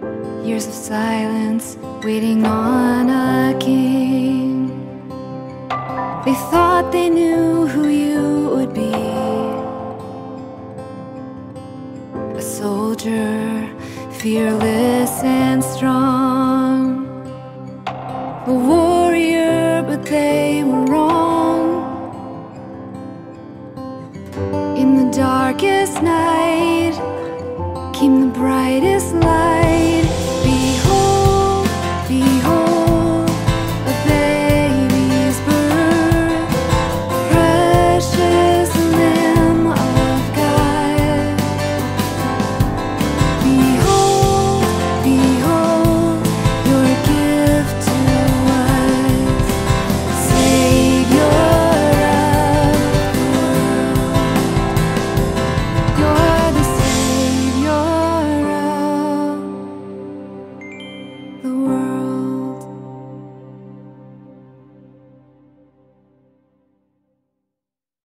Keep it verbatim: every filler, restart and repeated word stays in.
Years of silence, waiting on a king. They thought they knew who you would be. A soldier, fearless and strong. A warrior, but they were wrong. In the darkest night came the bright